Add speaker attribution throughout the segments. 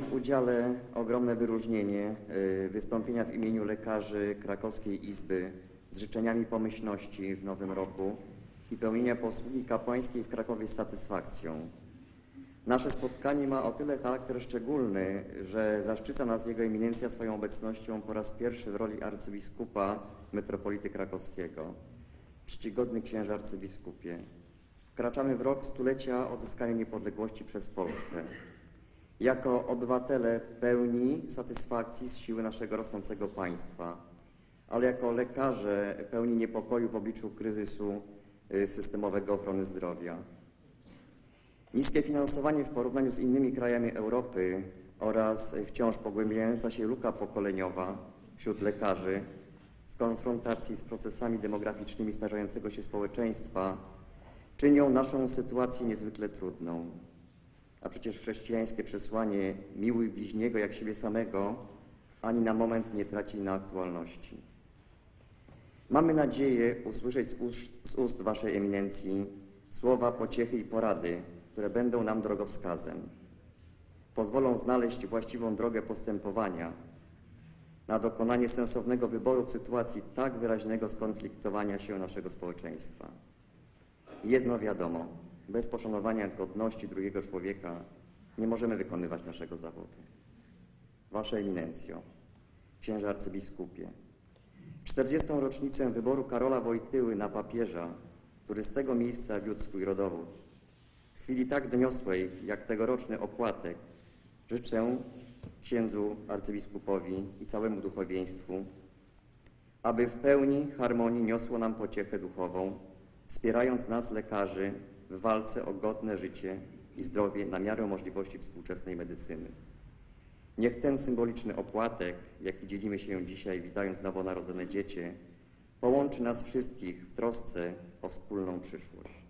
Speaker 1: w udziale ogromne wyróżnienie wystąpienia w imieniu lekarzy Krakowskiej Izby z życzeniami pomyślności w nowym roku i pełnienia posługi kapłańskiej w Krakowie z satysfakcją. Nasze spotkanie ma o tyle charakter szczególny, że zaszczyca nas Jego Eminencja swoją obecnością po raz pierwszy w roli arcybiskupa metropolity krakowskiego. Czcigodny księże arcybiskupie, wkraczamy w rok stulecia odzyskania niepodległości przez Polskę. Jako obywatele pełni satysfakcji z siły naszego rosnącego państwa, ale jako lekarze pełni niepokoju w obliczu kryzysu systemowego ochrony zdrowia. Niskie finansowanie w porównaniu z innymi krajami Europy oraz wciąż pogłębiająca się luka pokoleniowa wśród lekarzy w konfrontacji z procesami demograficznymi starzejącego się społeczeństwa czynią naszą sytuację niezwykle trudną. A przecież chrześcijańskie przesłanie miłuj bliźniego jak siebie samego ani na moment nie traci na aktualności. Mamy nadzieję usłyszeć z ust Waszej Eminencji słowa pociechy i porady, które będą nam drogowskazem. Pozwolą znaleźć właściwą drogę postępowania na dokonanie sensownego wyboru w sytuacji tak wyraźnego skonfliktowania się naszego społeczeństwa. Jedno wiadomo, bez poszanowania godności drugiego człowieka nie możemy wykonywać naszego zawodu. Wasza Eminencjo, księże arcybiskupie, w 40. rocznicę wyboru Karola Wojtyły na papieża, który z tego miejsca wiódł swój rodowód, w chwili tak doniosłej jak tegoroczny opłatek, życzę księdzu arcybiskupowi i całemu duchowieństwu, aby w pełni harmonii niosło nam pociechę duchową, wspierając nas, lekarzy, w walce o godne życie i zdrowie na miarę możliwości współczesnej medycyny. Niech ten symboliczny opłatek, jaki dzielimy się dzisiaj, witając nowonarodzone dziecię, połączy nas wszystkich w trosce o wspólną przyszłość.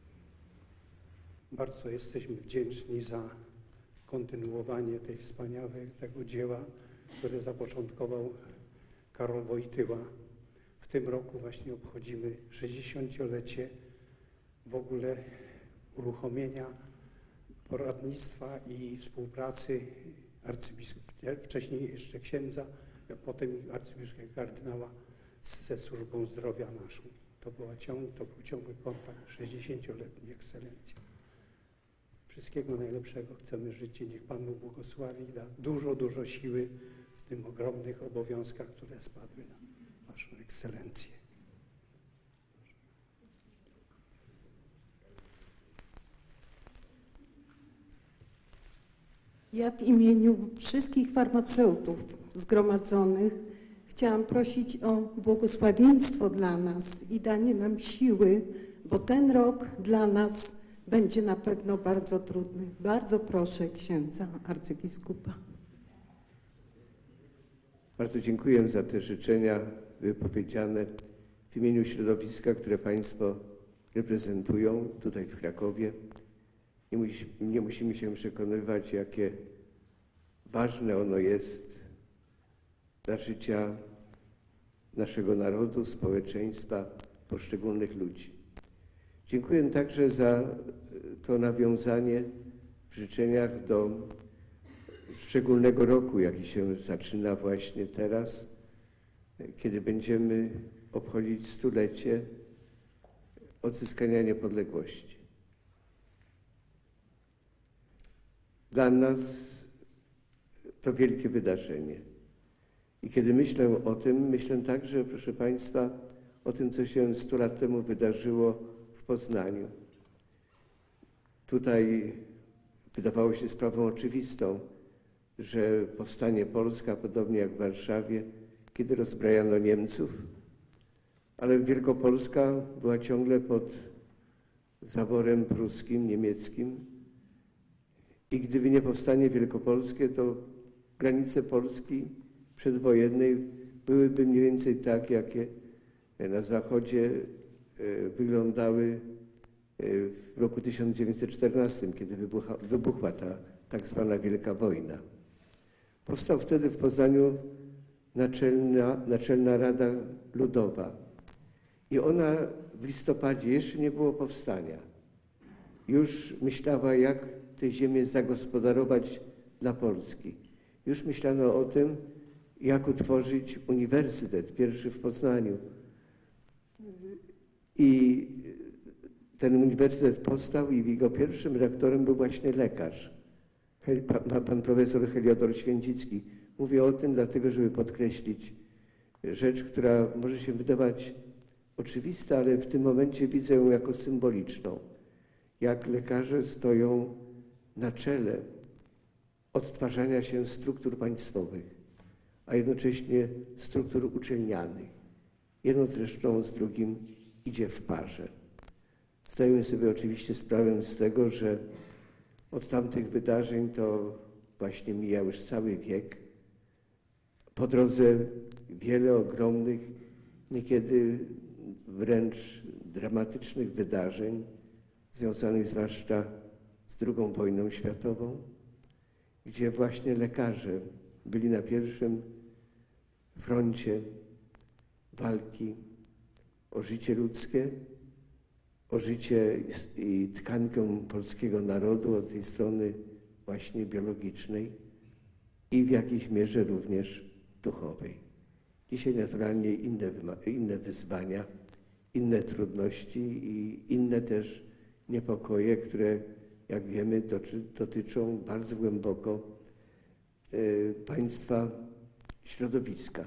Speaker 2: Bardzo jesteśmy wdzięczni za kontynuowanie tego dzieła, które zapoczątkował Karol Wojtyła. W tym roku właśnie obchodzimy 60-lecie w ogóle uruchomienia poradnictwa i współpracy arcybiskupa, wcześniej jeszcze księdza, a potem arcybiskupa kardynała ze służbą zdrowia naszą. To był ciągły kontakt 60-letniej ekscelencji. Wszystkiego najlepszego chcemy życzyć. Niech Pan Bóg błogosławi i da dużo siły w tym ogromnych obowiązkach, które spadły na Waszą ekscelencję.
Speaker 3: Ja w imieniu wszystkich farmaceutów zgromadzonych chciałam prosić o błogosławieństwo dla nas i danie nam siły, bo ten rok dla nas będzie na pewno bardzo trudny. Bardzo proszę księdza arcybiskupa.
Speaker 4: Bardzo dziękuję za te życzenia wypowiedziane w imieniu środowiska, które Państwo reprezentują tutaj w Krakowie. Nie musimy się przekonywać, jakie ważne ono jest dla życia naszego narodu, społeczeństwa, poszczególnych ludzi. Dziękuję także za to nawiązanie w życzeniach do szczególnego roku, jaki się zaczyna właśnie teraz, kiedy będziemy obchodzić stulecie odzyskania niepodległości. Dla nas to wielkie wydarzenie. I kiedy myślę o tym, myślę także, proszę Państwa, o tym, co się 100 lat temu wydarzyło w Poznaniu. Tutaj wydawało się sprawą oczywistą, że powstanie Polska, podobnie jak w Warszawie, kiedy rozbrajano Niemców, ale Wielkopolska była ciągle pod zaborem pruskim, niemieckim. I gdyby nie powstanie wielkopolskie, to granice Polski przedwojennej byłyby mniej więcej tak, jakie na Zachodzie wyglądały w roku 1914, kiedy wybuchła ta tak zwana Wielka Wojna. Powstał wtedy w Poznaniu Naczelna Rada Ludowa i ona w listopadzie, jeszcze nie było powstania, już myślała, jak tę ziemię zagospodarować dla Polski. Już myślano o tym, jak utworzyć uniwersytet, pierwszy w Poznaniu. I ten uniwersytet powstał i jego pierwszym rektorem był właśnie lekarz, pan profesor Heliodor Święcicki. Mówię o tym dlatego, żeby podkreślić rzecz, która może się wydawać oczywista, ale w tym momencie widzę ją jako symboliczną. Jak lekarze stoją na czele odtwarzania się struktur państwowych, a jednocześnie struktur uczelnianych. Jedno zresztą z drugim idzie w parze. Zdajemy sobie oczywiście sprawę z tego, że od tamtych wydarzeń to właśnie mija już cały wiek. Po drodze wiele ogromnych, niekiedy wręcz dramatycznych wydarzeń, związanych zwłaszcza z II wojną światową, gdzie właśnie lekarze byli na pierwszym froncie walki o życie ludzkie, o życie i tkankę polskiego narodu od tej strony właśnie biologicznej i w jakiejś mierze również duchowej. Dzisiaj naturalnie inne wyzwania, inne trudności i inne też niepokoje, które, jak wiemy, dotyczą bardzo głęboko państwa środowiska.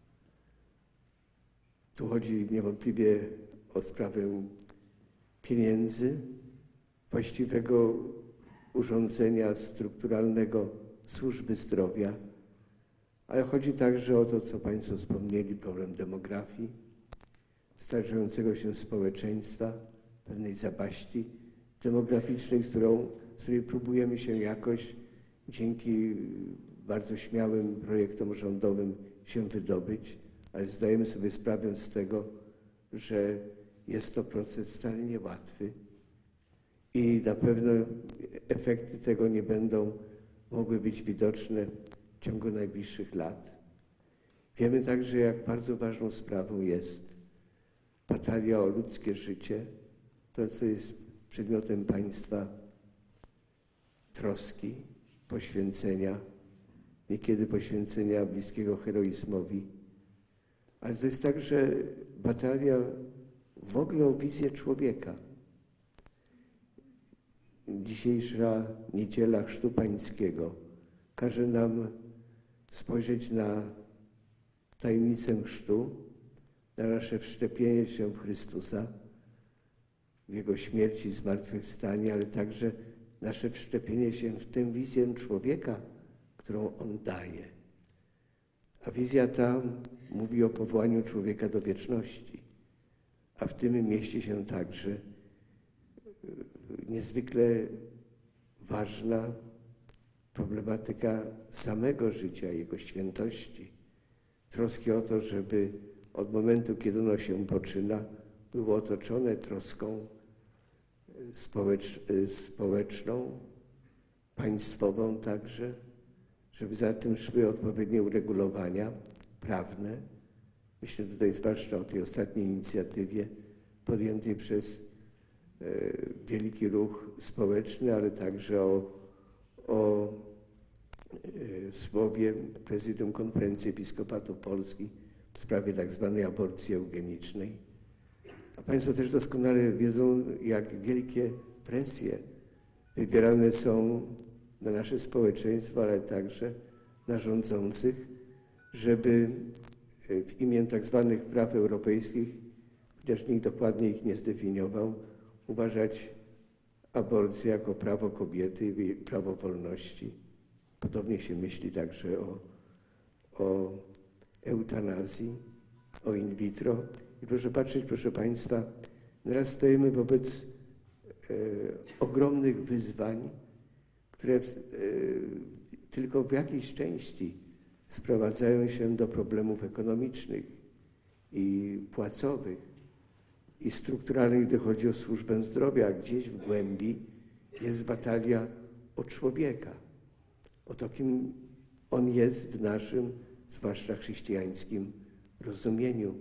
Speaker 4: Tu chodzi niewątpliwie o sprawę pieniędzy, właściwego urządzenia strukturalnego służby zdrowia, ale chodzi także o to, co Państwo wspomnieli, problem demografii, starzejącego się społeczeństwa, pewnej zapaści demograficznej, z której próbujemy się jakoś dzięki bardzo śmiałym projektom rządowym się wydobyć, ale zdajemy sobie sprawę z tego, że jest to proces wcale niełatwy i na pewno efekty tego nie będą mogły być widoczne w ciągu najbliższych lat. Wiemy także, jak bardzo ważną sprawą jest batalia o ludzkie życie, to, co jest przedmiotem państwa troski, poświęcenia, niekiedy poświęcenia bliskiego heroizmowi, ale to jest także batalia w ogóle o wizję człowieka. Dzisiejsza niedziela Chrztu Pańskiego każe nam spojrzeć na tajemnicę chrztu, na nasze wszczepienie się w Chrystusa, w Jego śmierci i zmartwychwstanie, ale także nasze wszczepienie się w tę wizję człowieka, którą On daje. A wizja ta mówi o powołaniu człowieka do wieczności, a w tym mieści się także niezwykle ważna problematyka samego życia, jego świętości, troski o to, żeby od momentu, kiedy ono się poczyna, było otoczone troską społeczną, państwową także, żeby za tym szły odpowiednie uregulowania prawne. Myślę tutaj zwłaszcza o tej ostatniej inicjatywie podjętej przez wielki ruch społeczny, ale także o słowie Prezydium Konferencji Episkopatu Polski w sprawie tak zwanej aborcji eugenicznej. A Państwo też doskonale wiedzą, jak wielkie presje wywierane są na nasze społeczeństwo, ale także na rządzących, żeby w imię tak zwanych praw europejskich, chociaż nikt dokładnie ich nie zdefiniował, uważać aborcję jako prawo kobiety i prawo wolności. Podobnie się myśli także o eutanazji, o in vitro. I proszę patrzeć, proszę Państwa, teraz stoimy wobec ogromnych wyzwań, które tylko w jakiejś części sprowadzają się do problemów ekonomicznych i płacowych i strukturalnych, gdy chodzi o służbę zdrowia, a gdzieś w głębi jest batalia o człowieka, o to, kim on jest w naszym, zwłaszcza chrześcijańskim rozumieniu.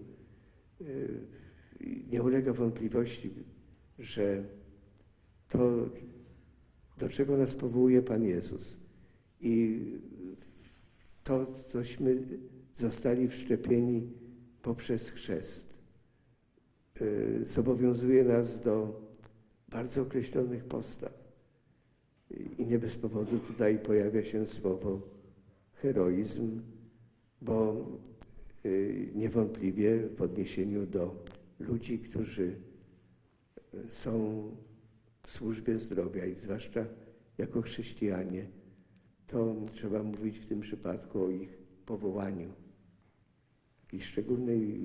Speaker 4: Nie ulega wątpliwości, że to, do czego nas powołuje Pan Jezus, I to, cośmy zostali wszczepieni poprzez chrzest, zobowiązuje nas do bardzo określonych postaw. I nie bez powodu tutaj pojawia się słowo heroizm, bo niewątpliwie w odniesieniu do ludzi, którzy są w służbie zdrowia i zwłaszcza jako chrześcijanie, to trzeba mówić w tym przypadku o ich powołaniu, takiej szczególnej,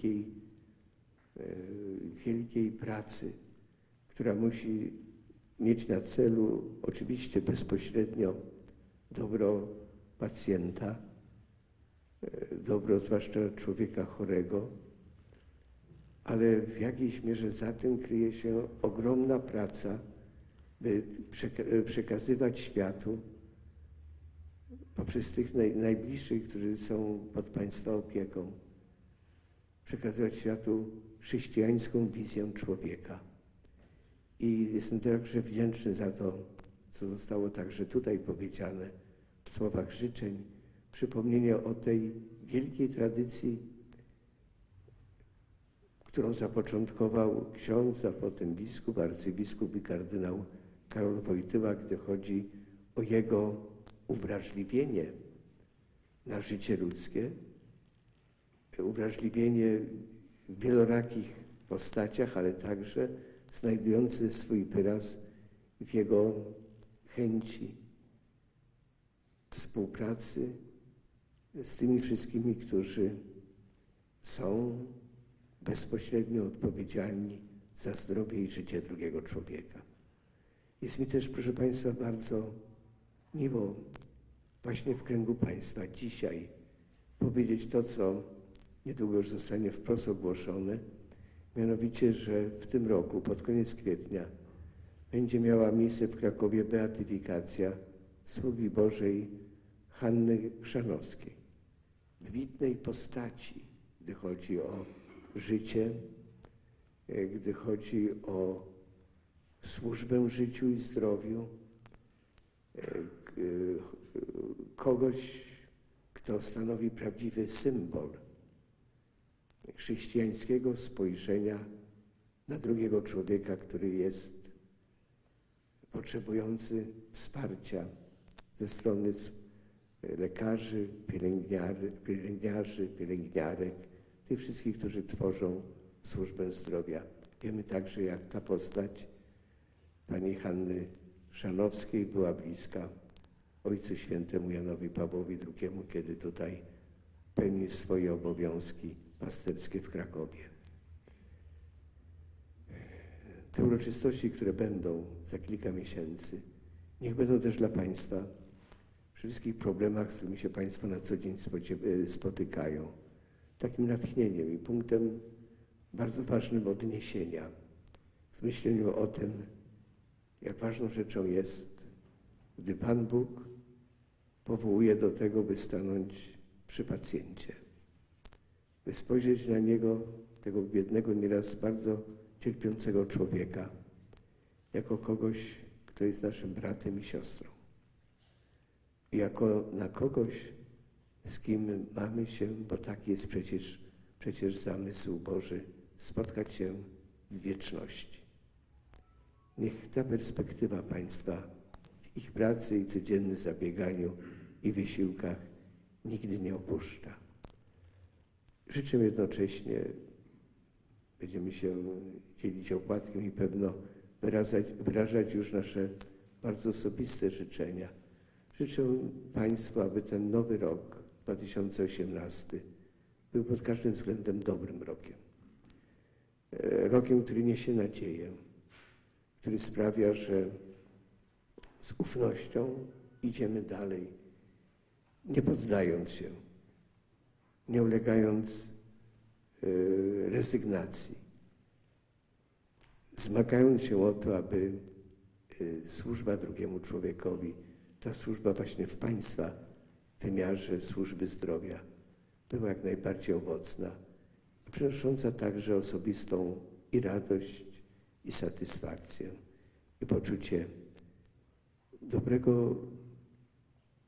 Speaker 4: wielkiej pracy, która musi mieć na celu oczywiście bezpośrednio dobro pacjenta, dobro zwłaszcza człowieka chorego, ale w jakiejś mierze za tym kryje się ogromna praca, by przekazywać światu poprzez tych najbliższych, którzy są pod Państwa opieką, przekazywać światu chrześcijańską wizję człowieka. I jestem także wdzięczny za to, co zostało także tutaj powiedziane w słowach życzeń, przypomnienie o tej wielkiej tradycji, którą zapoczątkował ksiądz, a potem biskup, arcybiskup i kardynał Karol Wojtyła, gdy chodzi o jego uwrażliwienie na życie ludzkie, uwrażliwienie w wielorakich postaciach, ale także znajdujący swój wyraz w jego chęci współpracy z tymi wszystkimi, którzy są bezpośrednio odpowiedzialni za zdrowie i życie drugiego człowieka. Jest mi też, proszę Państwa, bardzo miło właśnie w kręgu Państwa dzisiaj powiedzieć to, co niedługo już zostanie wprost ogłoszone, mianowicie, że w tym roku, pod koniec kwietnia, będzie miała miejsce w Krakowie beatyfikacja sługi Bożej Hanny Chrzanowskiej. Wybitnej postaci, gdy chodzi o życie, gdy chodzi o służbę życiu i zdrowiu, kogoś, kto stanowi prawdziwy symbol chrześcijańskiego spojrzenia na drugiego człowieka, który jest potrzebujący wsparcia ze strony lekarzy, pielęgniarek, tych wszystkich, którzy tworzą służbę zdrowia. Wiemy także, jak ta postać pani Hanny Chrzanowskiej była bliska Ojcu Świętemu Janowi Pawłowi II, kiedy tutaj pełnił swoje obowiązki pasterskie w Krakowie. Te uroczystości, które będą za kilka miesięcy, niech będą też dla Państwa przy wszystkich problemach, z którymi się Państwo na co dzień spotykają, takim natchnieniem i punktem bardzo ważnym odniesienia w myśleniu o tym, jak ważną rzeczą jest, gdy Pan Bóg powołuje do tego, by stanąć przy pacjencie, by spojrzeć na niego, tego biednego, nieraz bardzo cierpiącego człowieka, jako kogoś, kto jest naszym bratem i siostrą. I jako na kogoś, z kim mamy się, bo taki jest przecież zamysł Boży, spotkać się w wieczności. Niech ta perspektywa Państwa w ich pracy i codziennym zabieganiu i wysiłkach nigdy nie opuszcza. Życzę jednocześnie, będziemy się dzielić opłatkiem i pewno wyrażać już nasze bardzo osobiste życzenia. Życzę Państwu, aby ten nowy rok 2018 był pod każdym względem dobrym rokiem. Rokiem, który niesie nadzieję, który sprawia, że z ufnością idziemy dalej, nie poddając się, nie ulegając rezygnacji, zmagając się o to, aby służba drugiemu człowiekowi, ta służba właśnie w Państwa wymiarze służby zdrowia była jak najbardziej owocna, przynosząca także osobistą i radość, i satysfakcję, i poczucie dobrego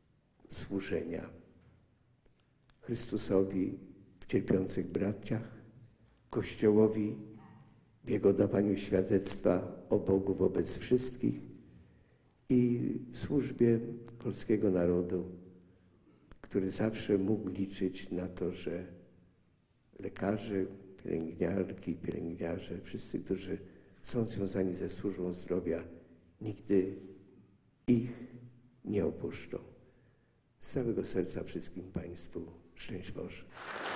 Speaker 4: służenia Chrystusowi w cierpiących braciach, Kościołowi w Jego dawaniu świadectwa o Bogu wobec wszystkich i w służbie polskiego narodu, który zawsze mógł liczyć na to, że lekarze, pielęgniarki, pielęgniarze, wszyscy, którzy są związani ze służbą zdrowia, nigdy ich nie opuszczą. Z całego serca wszystkim Państwu szczęść Boże.